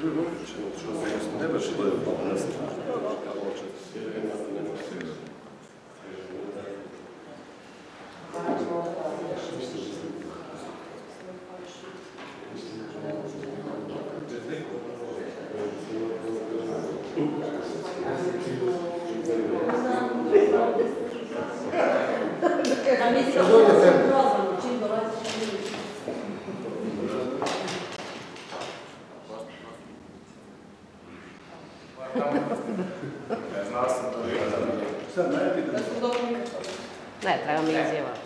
Ne baš gledaju pa nas. Da mi se prozvano, čim dolaziš. Znao sam to. Ne, treba mi izjava.